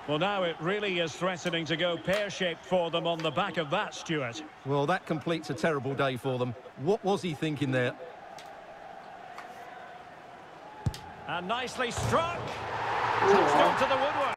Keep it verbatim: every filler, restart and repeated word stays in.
Well, now it really is threatening to go pear-shaped for them on the back of that, Stuart. Well, that completes a terrible day for them. What was he thinking there? And nicely struck. Touched onto the woodwork.